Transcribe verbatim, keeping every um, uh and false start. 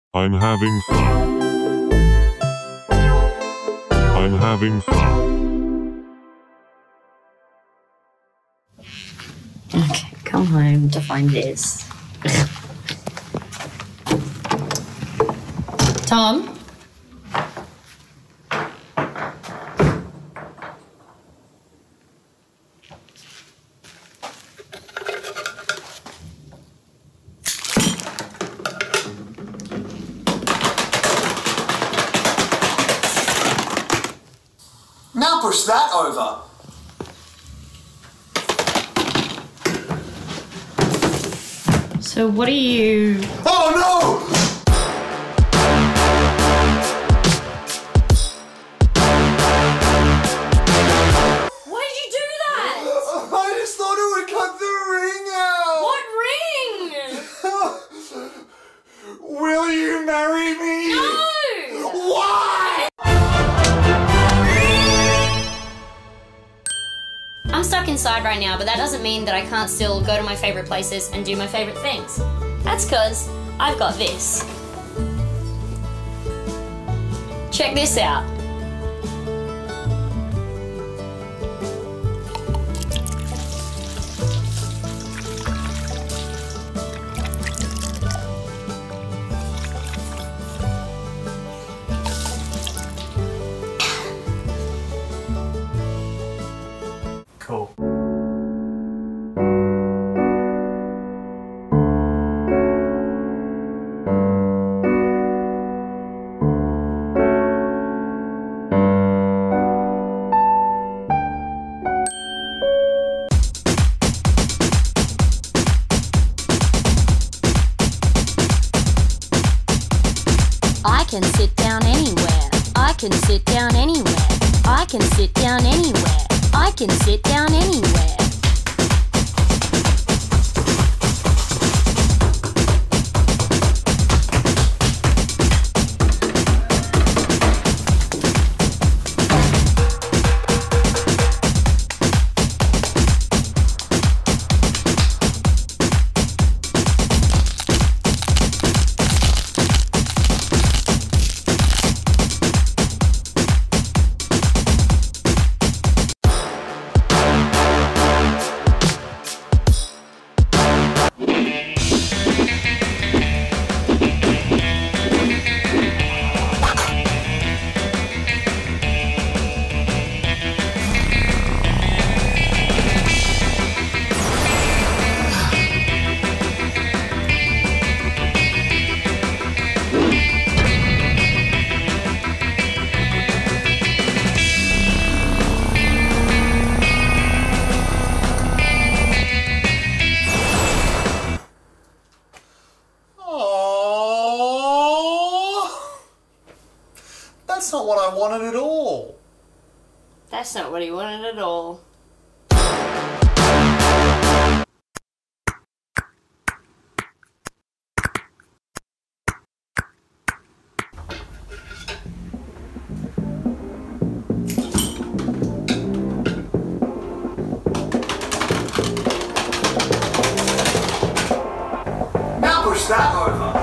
I'm having fun. I'm having fun. Okay, come home to find this. Tom? Now push that over. So what are you... Oh no! Why did you do that? I just thought it would cut the ring out. What ring? Will you marry me? No! Why? I'm stuck inside right now, but that doesn't mean that I can't still go to my favorite places and do my favorite things. That's because I've got this. Check this out. Cool. I can sit down anywhere. I can sit down anywhere. I can sit down anywhere. I can sit down anywhere. That's not what I wanted at all. That's not what he wanted at all. Now push that over.